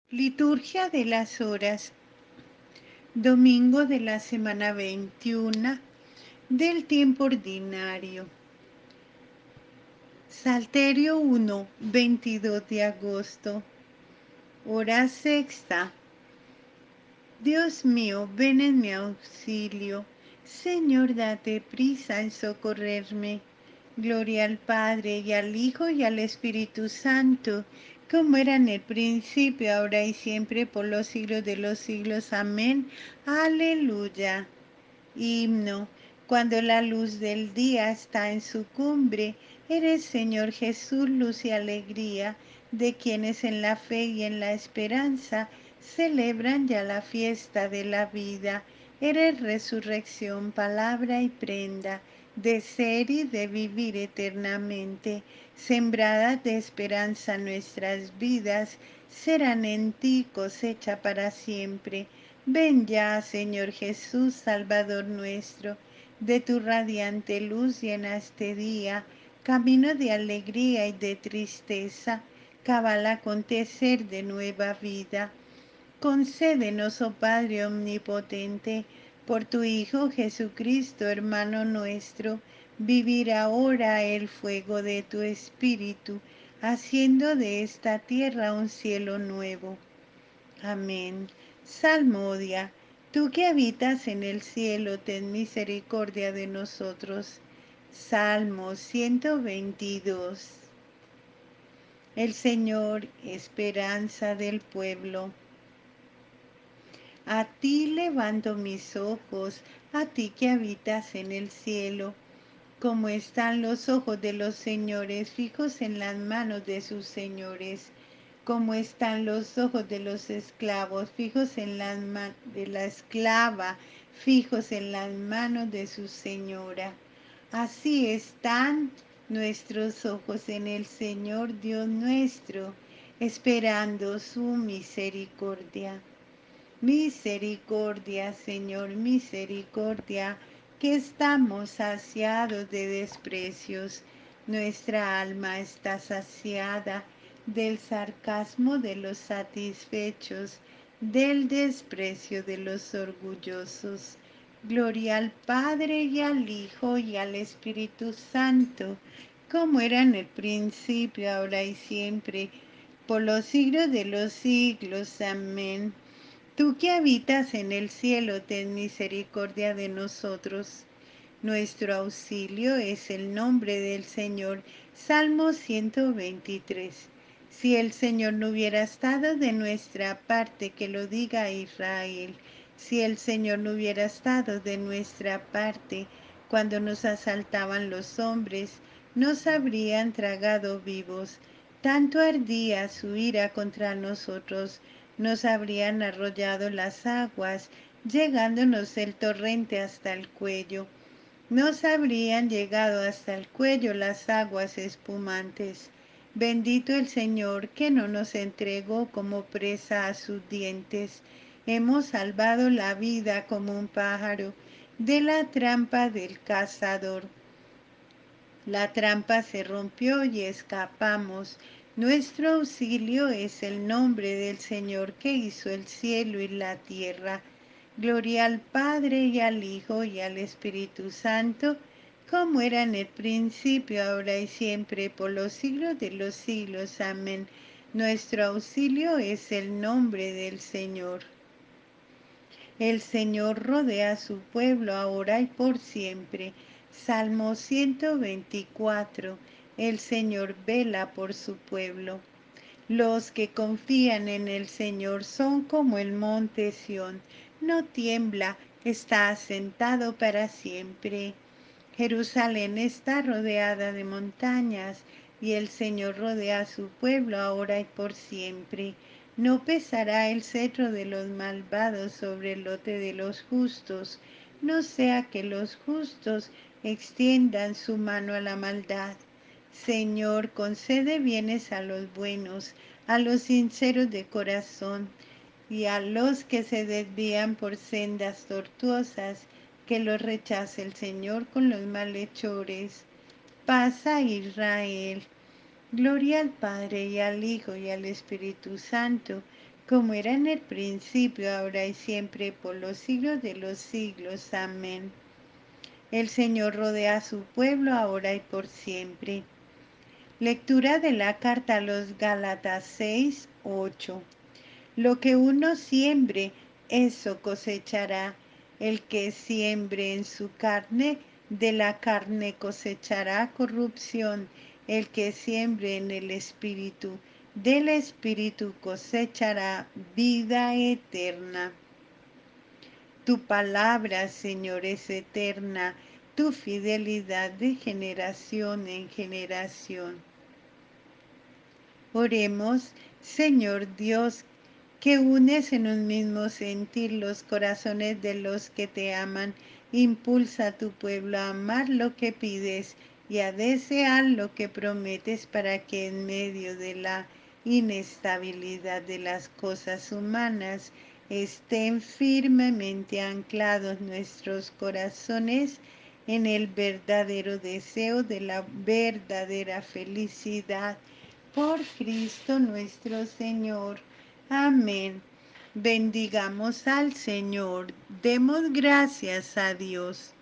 Liturgia de las Horas, domingo de la semana 21 del tiempo ordinario. Salterio 1, 22 de agosto. Hora sexta. Dios mío, ven en mi auxilio. Señor, date prisa en socorrerme. Gloria al Padre, y al Hijo, y al Espíritu Santo, como era en el principio, ahora y siempre, por los siglos de los siglos. Amén. Aleluya. Himno. Cuando la luz del día está en su cumbre, eres, Señor Jesús, luz y alegría de quienes en la fe y en la esperanza celebran ya la fiesta de la vida. Eres resurrección, palabra y prenda de ser y de vivir eternamente. Sembradas de esperanza nuestras vidas serán en ti cosecha para siempre. Ven ya, Señor Jesús, Salvador nuestro, de tu radiante luz llena este día, camino de alegría y de tristeza, cabal acontecer de nueva vida. Concédenos, oh Padre omnipotente, por tu Hijo Jesucristo, hermano nuestro, vivir ahora el fuego de tu Espíritu, haciendo de esta tierra un cielo nuevo. Amén. Salmodia. Tú que habitas en el cielo, ten misericordia de nosotros. Salmo 122. El Señor, esperanza del pueblo. A ti levanto mis ojos, a ti que habitas en el cielo. Como están los ojos de los señores fijos en las manos de sus señores, como están los ojos de los esclavos fijos en las manos de la esclava, fijos en las manos de su señora. Así están nuestros ojos en el Señor Dios nuestro, esperando su misericordia. Misericordia, Señor, misericordia, que estamos saciados de desprecios. Nuestra alma está saciada del sarcasmo de los satisfechos, del desprecio de los orgullosos. Gloria al Padre y al Hijo y al Espíritu Santo, como era en el principio, ahora y siempre, por los siglos de los siglos. Amén. Tú que habitas en el cielo, ten misericordia de nosotros. Nuestro auxilio es el nombre del Señor. Salmo 123. Si el Señor no hubiera estado de nuestra parte, que lo diga Israel. Si el Señor no hubiera estado de nuestra parte, cuando nos asaltaban los hombres, nos habrían tragado vivos. Tanto ardía su ira contra nosotros, nos habrían arrollado las aguas, llegándonos el torrente hasta el cuello. Nos habrían llegado hasta el cuello las aguas espumantes. Bendito el Señor que no nos entregó como presa a sus dientes. Hemos salvado la vida como un pájaro de la trampa del cazador. La trampa se rompió y escapamos. Nuestro auxilio es el nombre del Señor que hizo el cielo y la tierra. Gloria al Padre y al Hijo y al Espíritu Santo, como era en el principio, ahora y siempre, por los siglos de los siglos. Amén. Nuestro auxilio es el nombre del Señor. El Señor rodea a su pueblo ahora y por siempre. Salmo 124. El Señor vela por su pueblo. Los que confían en el Señor son como el monte Sión. No tiembla, está asentado para siempre. Jerusalén está rodeada de montañas, y el Señor rodea a su pueblo ahora y por siempre. No pesará el cetro de los malvados sobre el lote de los justos, no sea que los justos extiendan su mano a la maldad. Señor, concede bienes a los buenos, a los sinceros de corazón, y a los que se desvían por sendas tortuosas, que los rechace el Señor con los malhechores. Paz a Israel. Gloria al Padre y al Hijo y al Espíritu Santo, como era en el principio, ahora y siempre, por los siglos de los siglos. Amén. El Señor rodea a su pueblo ahora y por siempre. Lectura de la carta a los Gálatas 6:8. Lo que uno siembre, eso cosechará. El que siembre en su carne, de la carne cosechará corrupción. El que siembre en el Espíritu, del Espíritu cosechará vida eterna. Tu palabra, Señor, es eterna, tu fidelidad de generación en generación. Oremos, Señor Dios, que unes en un mismo sentir los corazones de los que te aman. Impulsa a tu pueblo a amar lo que pides y a desear lo que prometes, para que en medio de la inestabilidad de las cosas humanas estén firmemente anclados nuestros corazones en el verdadero deseo de la verdadera felicidad por Cristo nuestro Señor. Amén. Bendigamos al Señor. Demos gracias a Dios.